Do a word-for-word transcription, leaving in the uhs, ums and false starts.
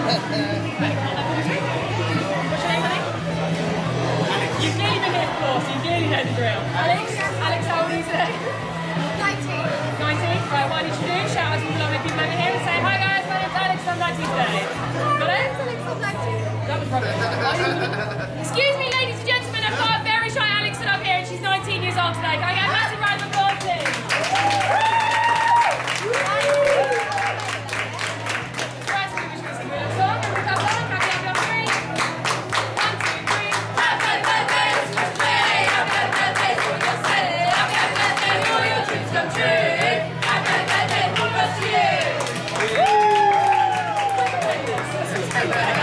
What's your name, honey? Alex. You've clearly been here before, so you clearly know the drill. Alex? Alex, how old are you today? nineteen. nineteen? Right, what did you do? Shout out to all the lovely people over here and say, hi guys, my name's Alex, I'm nineteen today. Got it? That was rubbish. Excuse me, ladies and gentlemen, I've got a very shy Alexon up here and she's nineteen years old today. Can I get a massive round of applause, please? Come true.